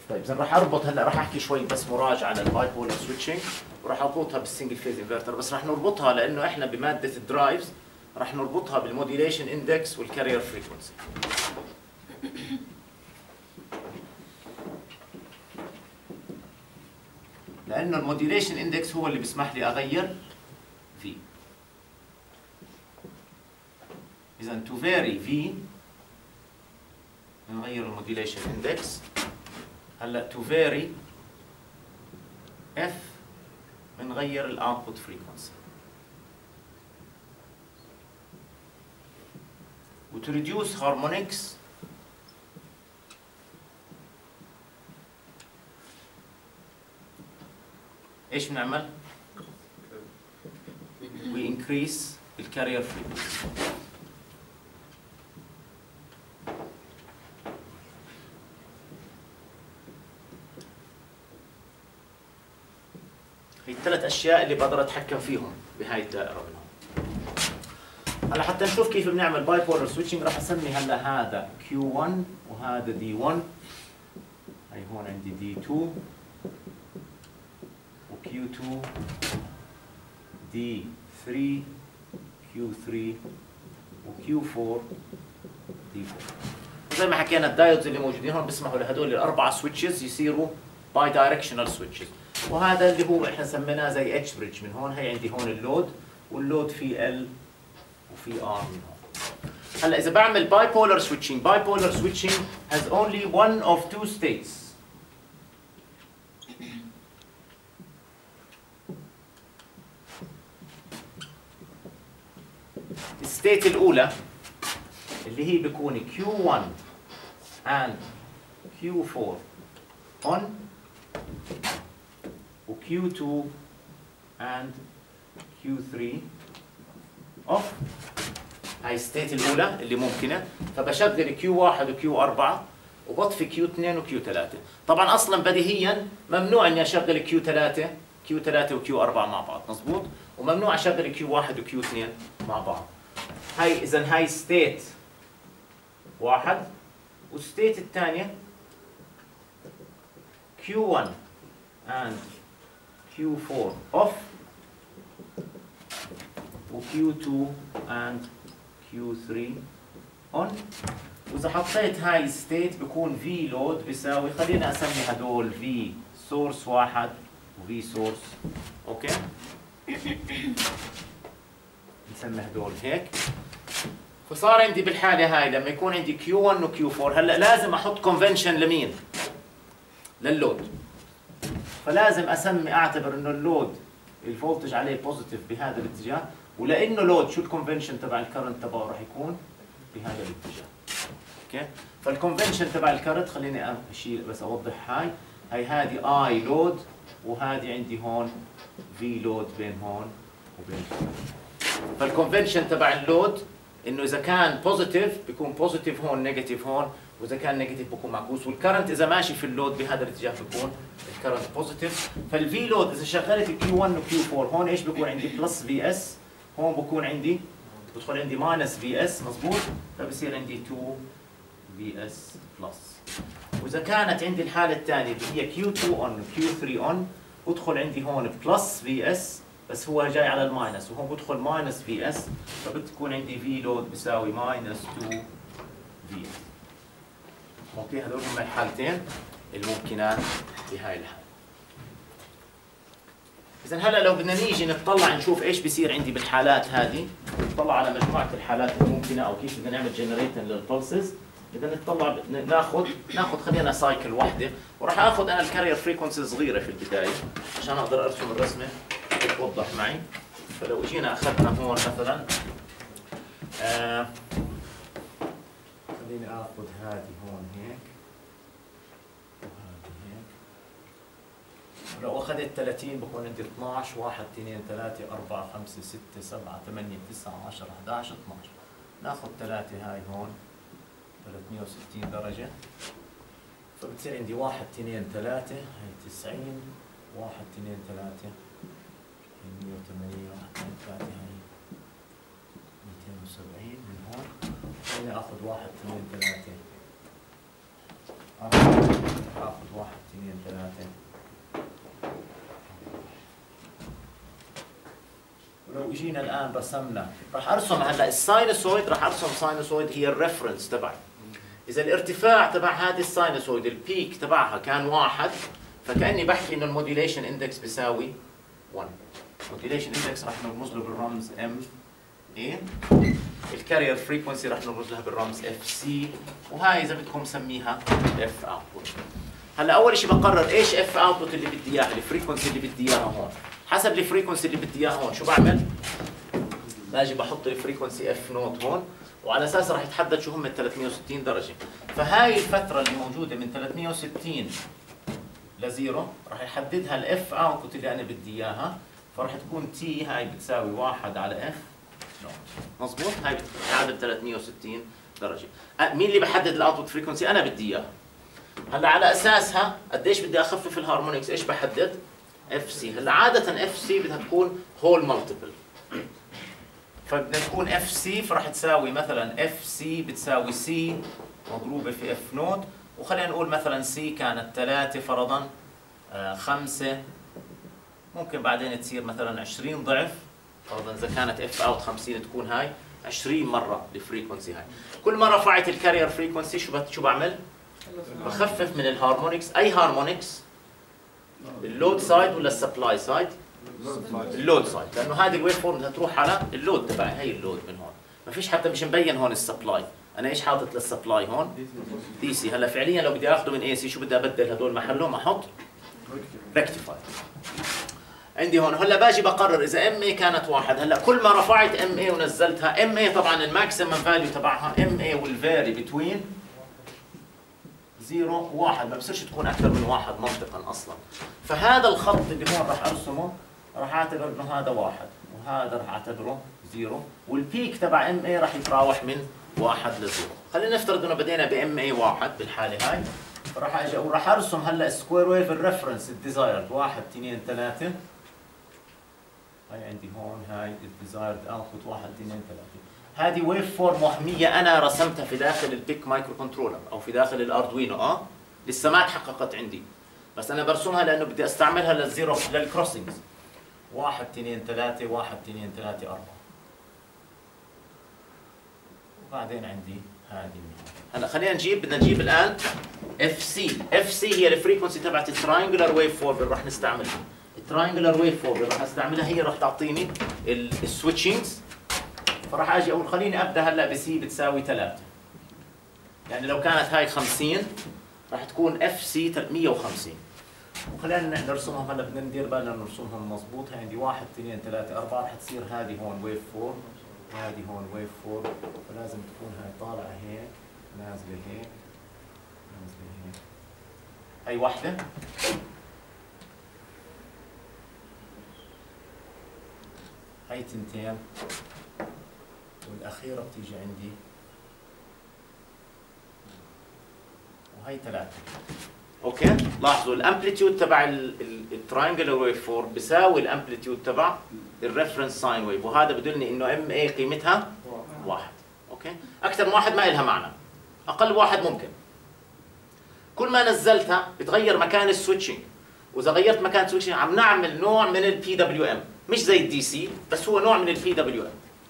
طيب اذا راح اربط هلا، راح احكي شوي بس مراجعه على الباي بولر سويتشنج، وراح اربطها بالسنجل فيز انفرتر، بس راح نربطها لانه احنا بماده الدرايفز راح نربطها بالموديليشن اندكس والكارير فريكونسي. لانه الموديليشن اندكس هو اللي بيسمح لي اغير في. اذا تو فاري في نغير الموديليشن اندكس. هلا تو فاري اف بنغير الاوتبوت فريكونسي. وتو ريديوس هارمونكس ايش بنعمل؟ we increase الكارير فريكونسي. هي الثلاث اشياء اللي بقدر اتحكم فيهم بهاي الدائره منهم. هلا حتى نشوف كيف بنعمل باي بولر سويتشنج، راح اسمي هلا هذا Q1 وهذا D1. هي هون عندي D2 وQ2 D3 Q3 وQ4 D4. زي ما حكينا الدايودز اللي موجودين هون بيسمحوا لهدول الاربعه سويتشز يصيروا باي دايركشنال سويتشز. وهذا اللي هو احنا سميناه زي اتش بريدج. من هون هي عندي هون اللود، واللود في ال وفي ار من هون. هلا اذا بعمل bipolar switching has only one of two states. الستيت الاولى اللي هي بيكون Q1 and Q4 on و Q2 and Q3 off. هاي الستيت الاولى اللي ممكنه، فبشغل Q1 و Q4 وبطفي Q2 و Q3. طبعا اصلا بديهيا ممنوع اني اشغل Q3 و Q4 مع بعض، مزبوط، وممنوع اشغل Q1 و Q2 مع بعض. هاي اذا هاي ستيت واحد، والستيت الثانيه Q1 and Q4 off و Q2 and Q3 on. واذا حطيت هاي ستيت بكون V load بيساوي، خلينا اسمي هدول V source واحد و V source، اوكي؟ نسمي هدول هيك. فصار عندي بالحالة هاي لما يكون عندي Q1 و Q4، هلا لازم احط كونفنشن لمين؟ لللود. فلازم اسمي اعتبر انه اللود الفولتج عليه بوزيتيف بهذا الاتجاه، ولانه لود شو الكونفنشن تبع الكرنت تبعه راح يكون بهذا الاتجاه. اوكي؟ فالكونفنشن تبع الكرنت خليني اشيل بس اوضح هاي هذه اي لود، وهذه عندي هون في لود بين هون وبين هون. فالكونفنشن تبع اللود انه اذا كان بوزيتيف بيكون بوزيتيف هون، نيجاتيف هون، واذا كان نيجاتيف بيكون معكوس. والكرنت اذا ماشي في اللود بهذا الاتجاه بيكون الكرنت بوزيتيف. فالفي لود اذا شغلت Q1 و Q4 هون ايش بيكون عندي؟ بلس في اس، هون بكون عندي بدخل عندي ماينس في اس، مضبوط؟ فبصير عندي 2 في اس بلس. واذا كانت عندي الحاله الثانيه اللي هي Q2 اون و Q3 اون، بدخل عندي هون بلس في اس، بس هو جاي على الماينس، وهون بدخل ماينس في اس، فبتكون عندي في لود بيساوي ماينس 2 في اس. اوكي، هذول هم الحالتين الممكنات بهاي الحاله. اذا هلا لو بدنا نيجي نطلع نشوف ايش بيصير عندي بالحالات هذه، نطلع على مجموعه الحالات الممكنه او كيف بدنا نعمل جنريتن للبلسز. بدنا نطلع ناخذ خلينا سايكل واحده، وراح اخذ انا الكارير فريكونسي صغيره في البدايه عشان اقدر ارسم الرسمه توضح معي. فلو اجينا اخذنا هون مثلا خليني اخذ هذه هون هيك وهذه هيك. لو اخذت 30 بكون عندي 12 1 2 3 4 5 6 7 8 9 10 11 12. ناخذ 3 هاي هون 360 درجة، فبتصير عندي 1 2 3 هي 90 1 2 3 180 1 2 3 هي 270 من هون. خليني اخذ 1 2 3 4 اخذ 1 2 3. ولو اجينا الان رسمنا، راح ارسم هلا الساينوسويد، راح ارسم ساينوسويد هي الريفرنس تبعي. اذا الارتفاع تبع هذه الساينوسويد البيك تبعها كان 1، فكاني بحكي انه الموديليشن اندكس بيساوي 1. الموديليشن اندكس راح نرمز له بالرمز ام اي، الكارير فريكونسي راح نرمز لها بالرمز اف سي، وهاي اذا بدكم نسميها اف اوتبوت. هلا اول شيء بقرر ايش اف اوتبوت اللي بدي اياها، الفريكونسي اللي بدي اياها هون. حسب الفريكونسي اللي بدي اياها هون شو بعمل؟ باجي بحط الفريكونسي اف نوت هون، وعلى اساس راح يتحدد شو هم ال 360 درجه. فهاي الفتره اللي موجوده من 360 لزيرو راح يحددها الاف اوتبوت اللي انا بدي اياها، فراح تكون تي هاي بتساوي 1 على اف نوت. مضبوط؟ هاي بتعادل 360 درجه. مين اللي بحدد الاوتبوت فريكونسي؟ انا بدي اياها. هلا على اساسها قديش بدي اخفف الهارمونكس، ايش بحدد؟ اف سي. هلا عاده اف سي بدها تكون هول مالتيبل، فبدنا تكون اف سي، فراح تساوي مثلا اف سي بتساوي سي مضروبه في اف نوت، وخلينا نقول مثلا سي كانت 3 فرضا 5، ممكن بعدين تصير مثلا 20 ضعف فرضا. اذا كانت اف اوت 50 تكون هاي 20 مره الفريكونسي هاي. كل ما رفعت الكارير فريكونسي شو بعمل؟ بخفف من الهارمونكس. اي هارمونكس؟ اللود سايد ولا السبلاي سايد؟ اللود سايد، لانه هذه الويف فورم بدها تروح على اللود تبعي. هي اللود من هون، ما فيش حتى مش مبين هون السبلاي. انا ايش حاطط للسبلاي هون؟ دي سي. هلا فعليا لو بدي اخذه من اي سي شو بدي ابدل هدول محلهم؟ احط ريكتيفاي عندي هون. هلا باجي بقرر اذا ام اي كانت 1. هلا كل ما رفعت ام اي ونزلتها، ام اي طبعا الماكسيمم فاليو تبعها ام اي والفاري بتوين 0 و1، ما بصيرش تكون اكثر من 1 منطقا اصلا. فهذا الخط اللي هون راح ارسمه، راح اعتبر انه هذا 1 وهذا راح اعتبره 0، والبيك تبع ام اي راح يتراوح من 1 ل 0. خلينا نفترض انه بدينا بام اي 1 بالحاله هاي، راح اجي وراح ارسم هلا سكوير ويف الريفرنس الديزايرد 1 2 3. هاي عندي هون هاي الديزايرد اوتبوت 1 2 3. هذه ويف فورم وهميه انا رسمتها في داخل البيك مايكرو كنترولر او في داخل الاردوينو. لسه ما تحققت عندي، بس انا برسمها لانه بدي استعملها للزيرو للكروسنجز. 1 2 3 1 2 3 4. وبعدين عندي هذه. هلا خلينا بدنا نجيب الان اف سي. اف سي هي الفريكونسي تبعت التراينجلر ويف فورم اللي راح نستعملها. التراينجلر ويف فورم اللي راح استعملها هي راح تعطيني السويتشنجز. فراح اجي اقول خليني ابدا هلا بسي بتساوي 3. يعني لو كانت هاي 50 راح تكون اف سي 150. وخلينا نرسمهم هلا، بدنا ندير بالنا نرسمهم مضبوط. هي عندي 1 2 3 4 راح تصير هذه هون ويف فورم وهذه هون ويف فورم، فلازم تكون هاي طالعه هيك نازله هيك نازله هيك. هي وحده، هي تنتين، والأخيرة بتيجي عندي، وهي 3. اوكي؟ لاحظوا الامبليتيود تبع التراينجلر ويف فورم بيساوي الامبليتيود تبع الريفرنس ساين ويف، وهذا بدلني انه ام اي قيمتها 1. اوكي؟ أكثر من 1 ما إلها معنى، أقل 1 ممكن. كل ما نزلتها بتغير مكان السويتشنج، وإذا غيرت مكان السويتشنج عم نعمل نوع من البي دبليو ام، مش زي الدي سي بس هو نوع من البي دبليو ام.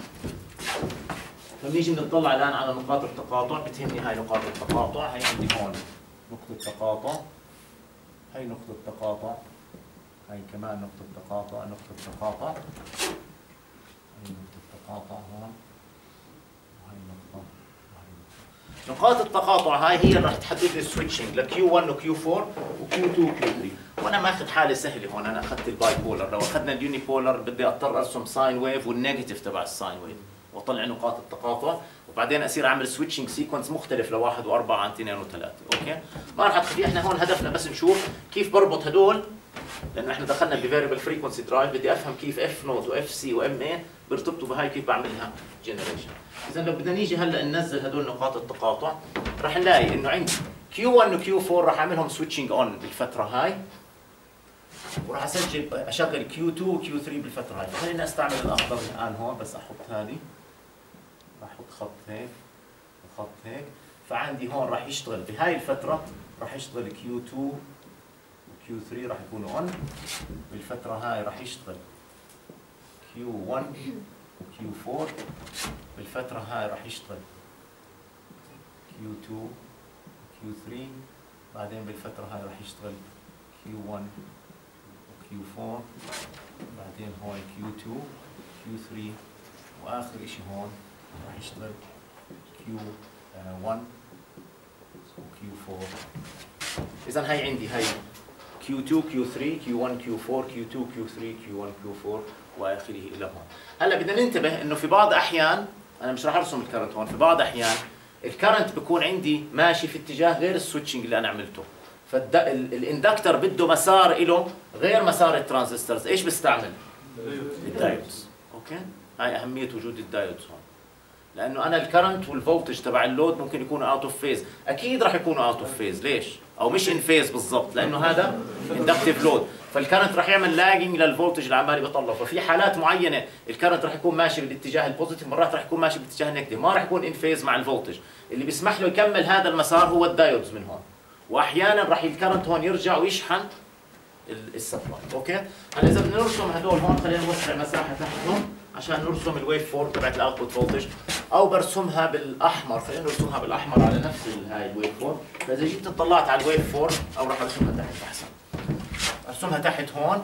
فبنيجي نطلع الان على نقاط التقاطع. بتهمني هاي نقاط التقاطع. هي عندي هون نقطة تقاطع، هي نقطة تقاطع، هي كمان نقطة تقاطع، نقطة تقاطع، هي نقطة تقاطع هون، وهي نقطة، وهي نقطة. نقاط التقاطع هاي هي اللي راح تحدد لي السويتشنج لكيو 1 وكيو 4 وكيو 2 وكيو 3. وانا ماخذ حالة سهلة هون، انا اخذت الباي بولر. لو اخذنا اليوني بولر بدي اضطر ارسم ساين ويف والنيجاتيف تبع الساين ويف واطلع نقاط التقاطع، وبعدين اصير اعمل سويتشنج سيكونس مختلف ل1 و4 عن 2 و3. اوكي؟ ما راح ادخل فيه، احنا هون هدفنا بس نشوف كيف بربط هدول، لانه احنا دخلنا بفاريبل فريكونسي درايف، بدي افهم كيف اف نوت واف سي وام اي بيرتبطوا بهاي، كيف بعملها جنريشن. اذا لو بدنا نيجي هلا ننزل هدول نقاط التقاطع، راح نلاقي انه عندي كيو 1 وكيو 4 راح اعملهم سويتشنج اون بالفتره هاي، وراح اسجل اشغل كيو 2 وكيو 3 بالفتره هاي. خلينا استعمل الاخضر الان هون، بس احط هذه، راح احط خط هيك وخط هيك. فعندي هون راح يشتغل بهاي الفتره، راح يشتغل كيو 2 Q3 راح يكونوا اون. بالفترة هاي راح يشتغل Q1 وQ4. بالفترة هاي راح يشتغل Q2 وQ3. بعدين بالفترة هاي راح يشتغل Q1 وQ4. بعدين هون Q2 Q3. واخر اشي هون راح يشتغل Q1 وQ4. اذا هاي عندي هاي Q2 Q3 Q1 Q4 Q2 Q3 Q1 Q4 واخره الى هون. هلا بدنا ننتبه انه في بعض احيان انا مش راح ارسم الكرنت هون، في بعض احيان الكرنت بيكون عندي ماشي في اتجاه غير السويتشنج اللي انا عملته، فالاندكتر بده مسار له غير مسار الترانزستورز. ايش بستعمل؟ الدايودز. اوكي، هاي اهميه وجود الدايودز هون، لانه انا الكرنت والفولتج تبع اللود ممكن يكونوا اوت اوف فيز. اكيد راح يكونوا اوت اوف فيز. ليش؟ او مش ان فيز بالضبط، لانه هذا اندكتيف لود، فالكرنت راح يعمل لاجنج للفولتج اللي عمال بيطلعه. ففي حالات معينه الكرنت راح يكون ماشي بالاتجاه البوزيتيف، مرات راح يكون ماشي بالاتجاه النيجاتيف، ما راح يكون ان فيز مع الفولتج. اللي بيسمح له يكمل هذا المسار هو الدايودز من هون، واحيانا راح الكرنت هون يرجع ويشحن السبلاي. اوكي، هلا اذا بدنا نرسم هدول هون، خلينا نوسع مساحه تحتهم عشان نرسم الويف فورم تبعت الاوتبوت فولتج، او برسمها بالاحمر. خلينا نرسمها بالاحمر على نفس هاي الويف فورم. فاذا جيت طلعت على الويف فورم، او راح ارسمها تحت احسن، ارسمها تحت هون.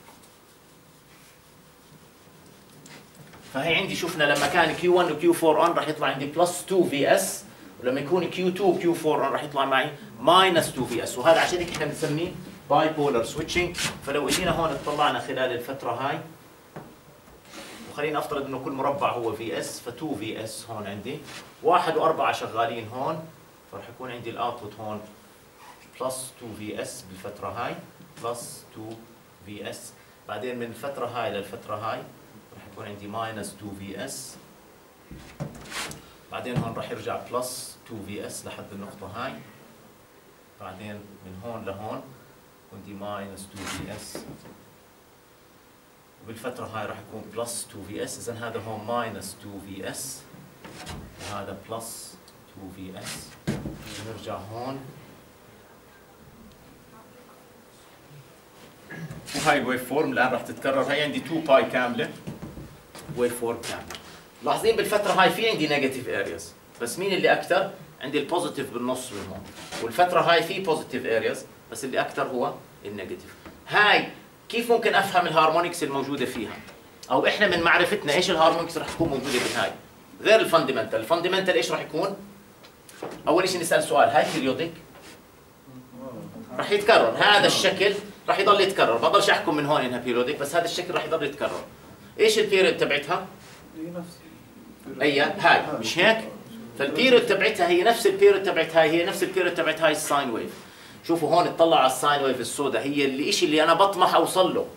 فهي عندي شفنا لما كان Q1 و Q4 اون راح يطلع عندي بلس 2 في اس، ولما يكون Q2 و Q4 اون راح يطلع معي ماينس 2 في اس، وهذا عشان هيك احنا بنسميه باي بولر سويتشنج. فلو اجينا هون اطلعنا خلال الفتره هاي، وخلينا افترض انه كل مربع هو في اس، ف 2 في اس هون عندي، 1 و4 شغالين هون، فراح يكون عندي الاوتبوت هون بلس 2 في اس بالفتره هاي، بلس 2 في اس. بعدين من الفتره هاي للفتره هاي راح يكون عندي ماينس 2 في اس. بعدين هون راح يرجع بلس 2 في اس لحد النقطه هاي. بعدين من هون لهون عندي ماينس 2 في اس، وبالفترة هاي راح يكون بلس 2 في اس. إذا هذا هون ماينس 2 في اس، وهذا بلس 2 في اس. نرجع هون، وهاي الويف فورم الآن راح تتكرر. هاي عندي 2 باي كاملة ويف فورم كاملة. لاحظين بالفترة هاي في عندي نيجاتيف ارياز، بس مين اللي أكثر؟ عندي البوزيتيف بالنص من هون. والفترة هاي في بوزيتيف ارياز، بس اللي أكثر هو النيجاتيف. هاي كيف ممكن افهم الهارمونكس الموجوده فيها؟ او احنا من معرفتنا ايش الهارمونكس رح تكون موجوده بهاي غير الفاندمنتال. الفاندمنتال ايش رح يكون؟ اول شيء نسال سؤال، هاي بيريودك؟ رح يتكرر هذا الشكل، رح يضل يتكرر. بقدرش احكم من هون انها بيريودك، بس هذا الشكل رح يضل يتكرر. ايش البيريود تبعتها؟ هاي مش هيك؟ فالبيريود تبعتها هي نفس البيريود تبعت هاي، هي نفس البيريود تبعت هاي الساين ويف. شوفوا هون اطلعوا على الساين ويف السوداء، هي الشيء اللي انا بطمح اوصل له.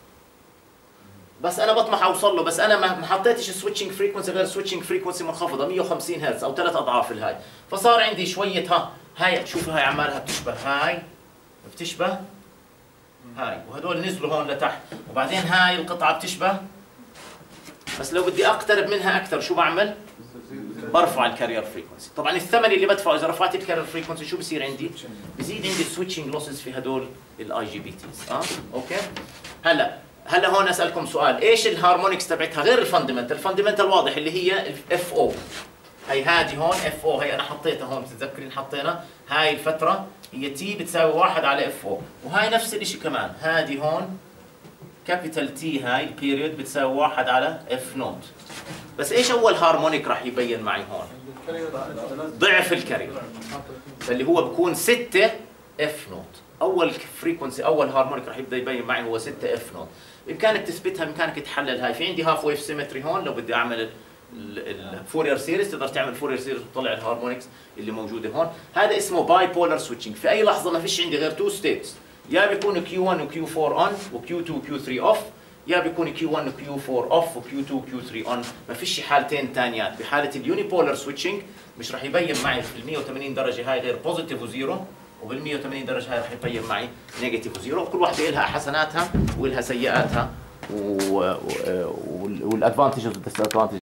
بس انا بطمح اوصل له، بس انا ما حطيتش السويتشنج فريكونسي غير سويتشنج فريكونسي منخفضه 150 هرتز او 3 اضعاف الهاي. فصار عندي شويه هاي، شوفوا هاي عمالها بتشبه هاي، بتشبه هاي، وهدول نزلوا هون لتحت، وبعدين هاي القطعه بتشبه. بس لو بدي اقترب منها اكثر شو بعمل؟ برفع الكارير فريكونسي. طبعا الثمن اللي بدفعه اذا رفعت الكارير فريكونسي شو بصير عندي؟ بزيد عندي السويتشنج لوسز في هدول الاي جي بي تيز. اوكي، هلا هون اسالكم سؤال، ايش الهارمونكس تبعتها غير الفاندمنتال؟ الفاندمنتال واضح اللي هي الاف او. هي هذه هون اف او، هي انا حطيتها هون، بتتذكرين حطينا هاي الفتره هي تي بتساوي 1 على اف او، وهاي نفس الشيء كمان، هذه هون كابيتال تي، هاي البيريود بتساوي 1 على اف نوت. بس ايش اول هارمونيك راح يبين معي هون؟ ضعف الكارير، اللي هو بكون 6 اف نوت. اول فريكونسي، اول هارمونيك راح يبدا يبين معي هو 6 اف نوت. بامكانك تثبتها، بامكانك تحلل هاي. في عندي هاف ويف سيمتري هون، لو بدي اعمل الفورير سيريز تقدر تعمل فورير سيريز وتطلع الهارمونكس اللي موجوده هون. هذا اسمه باي بولر سويتشنج. في اي لحظه ما فيش عندي غير 2 ستيتس، يا بيكونوا Q1 و Q4 اون و Q2 و Q3 اوف، يا بيكون Q1 و Q4 اوف و Q2 و Q3 اون. ما فيش حالتين ثانيات. بحاله اليوني بولر سويتشنج مش راح يبين معي في ال 180 درجه هاي غير بوزيتيف وزيرو، وبال 180 درجه هاي راح يبين معي نيجاتيف وزيرو. وكل واحده لها حسناتها ولها سيئاتها والادفانتجز والديسادفانتجز.